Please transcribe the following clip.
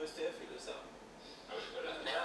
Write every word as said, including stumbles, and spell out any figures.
S T F et le savent. Ah oui, voilà. Voilà,